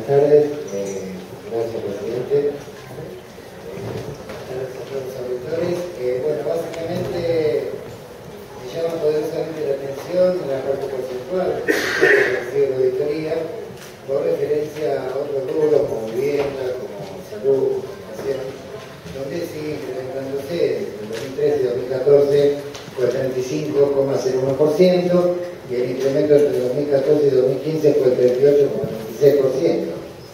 tardes. Gracias, presidente. Buenas tardes a todos los auditores. Bueno, básicamente me llama poderosamente la atención la parte porcentual que recibe la auditoría por referencia a otros rubros como vivienda, como salud, educación, donde sigue incrementándose en 2013 y 2014 fue 35,01% y el incremento entre 2014 y 2015 fue el 38,26%.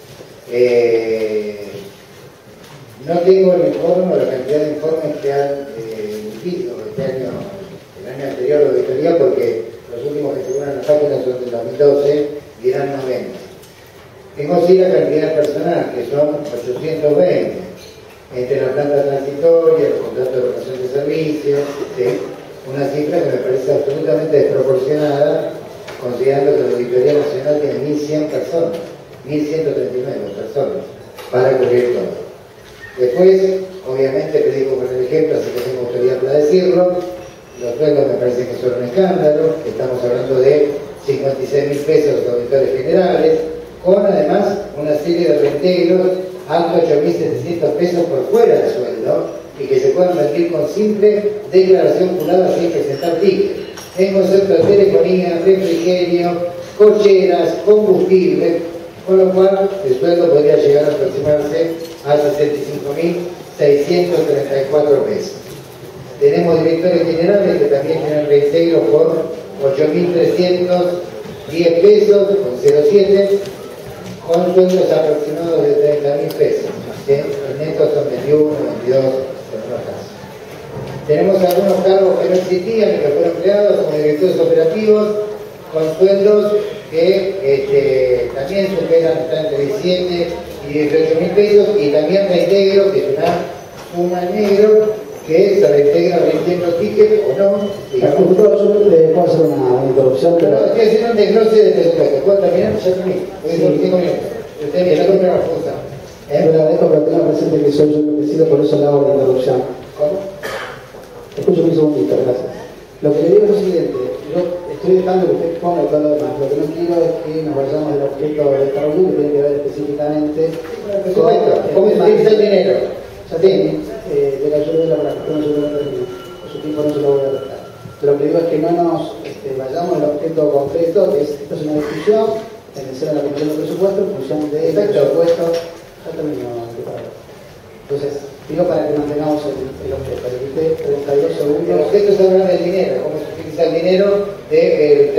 No tengo el informe o la cantidad de informes que han emitido este año, el año anterior de auditoría, porque los últimos que figuran en la página son del 2012 y eran 90. Tengo sí la cantidad de personal, que son 820, entre la planta transitoria, los contratos de rotación de servicios, ¿sí? Una cifra que me parece absolutamente desproporcionada, considerando que la Auditoría Nacional tiene 1.100 personas, 1.139 personas, para cubrir todo. Después, obviamente, predico con el ejemplo, así que tengo autoridad para decirlo, los sueldos me parece que son un escándalo, estamos hablando de 56.000 pesos de auditores generales, con además una serie de reintegros hasta 8.700 pesos por fuera del sueldo, y que se puedan rendir con simple declaración jurada sin presentar ticket, en concepto de telefonía, refrigerio, cocheras, combustible, con lo cual el sueldo podría llegar a aproximarse a 65.634 pesos. Tenemos directores generales que también tienen reintegro por 8.310 pesos con 0,7, con sueldos aproximados de 30.000 pesos. ¿Sí? Los netos son 21, 22. Tenemos algunos cargos que no existían y que fueron creados como directores operativos con sueldos que también superan, están entre 17 y 18.000 pesos, y también reintegro, que es una suma en negro que se reintegra reintegro ticket o no. Yo puedo hacer una introducción, pero no, estoy haciendo un desglose de presupuesto. ¿Puedo terminar? Ya terminé. Porque son 5 minutos. Usted me está con una cosa. yo le agradezco, pero tengo presente que soy yo enloquecido, por eso le hago la introducción. ¿Cómo? Escucho un segundito, gracias. Lo que le digo es lo siguiente, yo estoy dejando que usted exponga todo lo demás. Lo que no quiero es que nos vayamos del objeto de esta reunión, que tiene que ver específicamente con cómo se utiliza el dinero. Ya tiene, de la ayuda para que no se lo termine. Por su tiempo no se lo voy a restar. Pero lo que digo es que no nos vayamos del objeto concreto, que es, esto es una discusión en el seno de la Comisión de Presupuesto, en función de presupuesto. Ya terminó, entonces, digo para que mantengamos el objeto. Le quité 32 segundos. El objeto es hablar del dinero, cómo se utiliza el dinero del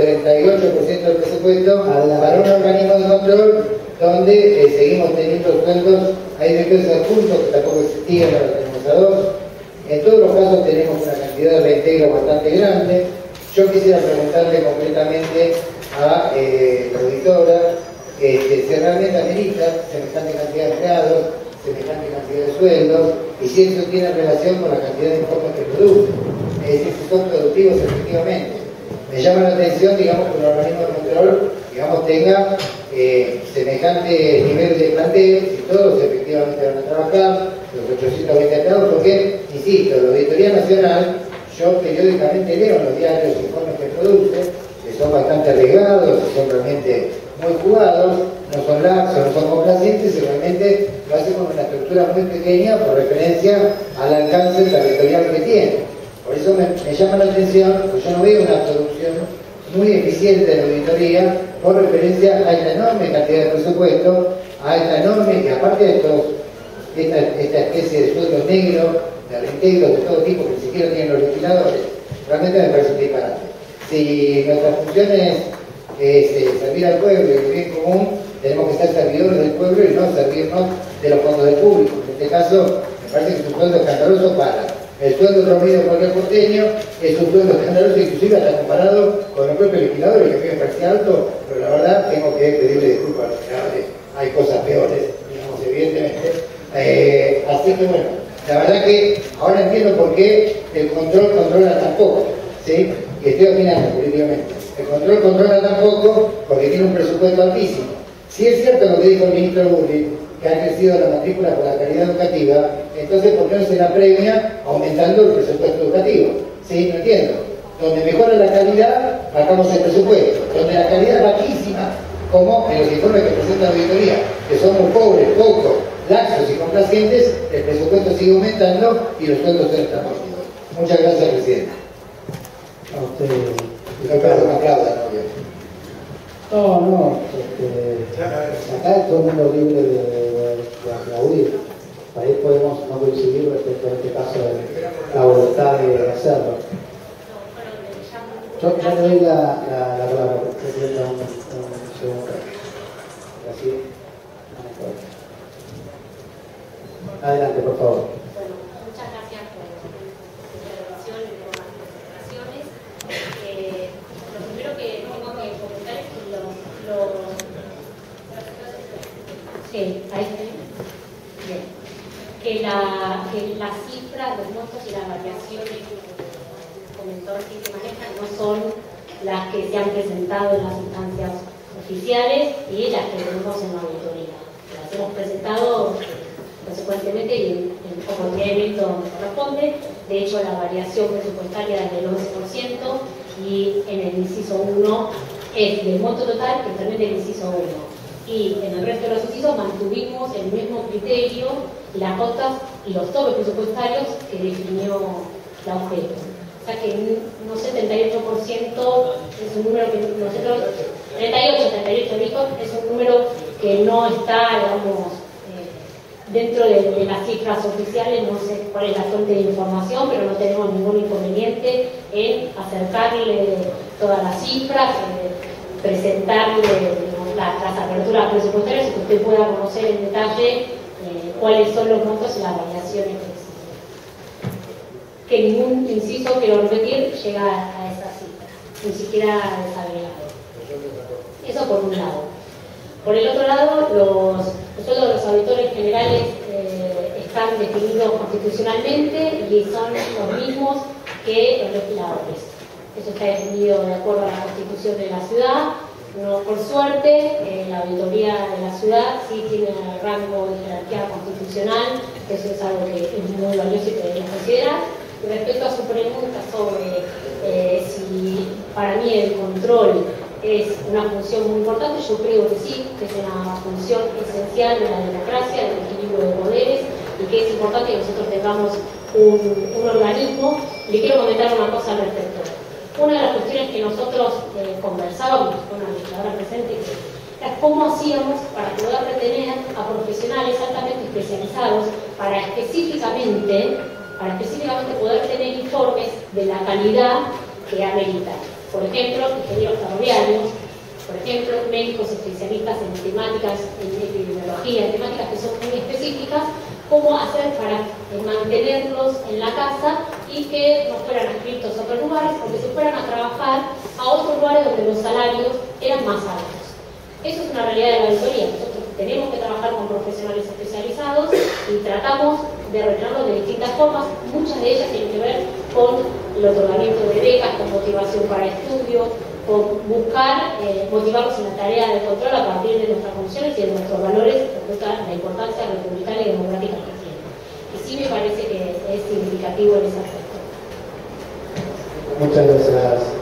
38% del presupuesto para un organismo de control donde seguimos teniendo sueldos. Hay directores adjuntos que tampoco existían, ahora tenemos a 2. En todos los casos tenemos una cantidad de reintegro bastante grande. Yo quisiera preguntarle concretamente a la auditora si realmente amerita semejante cantidad de empleados, semejante cantidad de sueldos, y si eso tiene relación con la cantidad de informes que produce. Es decir, si son productivos efectivamente. Me llama la atención, digamos, que un organismo de control, digamos, tenga semejante nivel de plantel, si todos efectivamente van a trabajar, los 820 empleados, porque, insisto, la Auditoría Nacional, yo periódicamente leo en los diarios los informes que produce, que son bastante arriesgados, que son realmente muy jugados, no son laxos, no son complacientes, y realmente lo hace con una estructura muy pequeña por referencia al alcance territorial que tiene. Por eso me llama la atención, porque yo no veo una producción muy eficiente de la auditoría por referencia a esta enorme cantidad de presupuesto, a esta enorme, que aparte de esta especie de sueldos negros, de reintegros de todo tipo que ni siquiera tienen los legisladores, realmente me parece un disparate. Si nuestra función es servir al pueblo y el bien común, tenemos que ser servidores del pueblo y no servirnos de los fondos del público. En este caso, me parece que es un sueldo escandaloso para el sueldo promedio de cualquier porteño, es un sueldo escandaloso, inclusive hasta comparado con los propios legisladores, que a mí me parece alto, pero la verdad tengo que pedirle disculpas a los legisladores, hay cosas peores, digamos, evidentemente. Así que bueno, la verdad que ahora entiendo por qué el control controla tan poco, ¿sí? Y estoy opinando políticamente. El control controla tan poco porque tiene un presupuesto altísimo. Si es cierto lo que dijo el ministro Burri, que ha crecido la matrícula por la calidad educativa, entonces ¿por qué no se la premia aumentando el presupuesto educativo? ¿Sí? No entiendo. Donde mejora la calidad, bajamos el presupuesto. Donde la calidad es bajísima, como en los informes que presenta esta auditoría, que somos pobres, pocos, laxos y complacientes, el presupuesto sigue aumentando y los sueldos se están bajando. Muchas gracias, presidente. A usted. Perdón, aplaudan, No, acá todo el mundo libre de aplaudir. Ahí podemos no coincidir respecto a este caso de la voluntad de hacerlo. Yo ya le doy la palabra, presidenta, un segundo. Así. Adelante, por favor. Bueno, muchas gracias por su intervención y por las presentaciones. Lo primero que tengo que comentar es que sí, ahí está. Bien. Que las cifras, los montos y las variaciones que comentó que se manejan no son las que se han presentado en las instancias oficiales y las que tenemos en la auditoría. Las hemos presentado consecuentemente y en oportunidad donde corresponde. De hecho, la variación presupuestaria es del 11% y en el inciso 1 es del monto total, pero también del inciso 1. Y en el resto de los incisos mantuvimos el mismo criterio, las cotas y los topes presupuestarios que definió la objeto. O sea que no sé, 78% es un número que nosotros, 38 dijo, es un número que no está, digamos, dentro de las cifras oficiales. No sé cuál es la fuente de información, pero no tenemos ningún inconveniente en acercarle todas las cifras, presentarle las aperturas presupuestarias y que usted pueda conocer en detalle cuáles son los montos y las variaciones que existen. Que ningún inciso, quiero repetir, llega a esa cifra, ni siquiera desagregado. Eso por un lado. Por el otro lado, los sueldos de los auditores generales están definidos constitucionalmente y son los mismos que los legisladores. Eso está definido de acuerdo a la Constitución de la ciudad. No, por suerte, la auditoría de la ciudad sí tiene el rango de jerarquía constitucional, eso es algo que es muy valioso y que debemos considerar. Y respecto a su pregunta sobre si para mí el control es una función muy importante, yo creo que sí, que es una función esencial de la democracia, del equilibrio de poderes, y que es importante que nosotros tengamos un organismo. Le quiero comentar una cosa al respecto. Una de las cuestiones que nosotros conversábamos con la legisladora presente es cómo hacíamos para poder retener a profesionales altamente especializados para específicamente poder tener informes de la calidad que ameritan. Por ejemplo, ingenieros ferroviarios, por ejemplo, médicos especialistas en temáticas, en epidemiología, en temáticas que son muy específicas, cómo hacer para mantenerlos en la casa y que no fueran adscritos a otros lugares, porque se fueran a trabajar a otros lugares donde los salarios eran más altos. Eso es una realidad de la auditoría. Nosotros tenemos que trabajar con profesionales especializados y tratamos de retenerlos de distintas formas. Muchas de ellas tienen que ver con el otorgamiento de becas, con motivación para estudio, con buscar motivarlos en la tarea de control a partir de nuestras funciones y de nuestros valores respecto a la importancia republicana y democrática que tiene. Y sí me parece que es significativo en ese aspecto. Muchas gracias.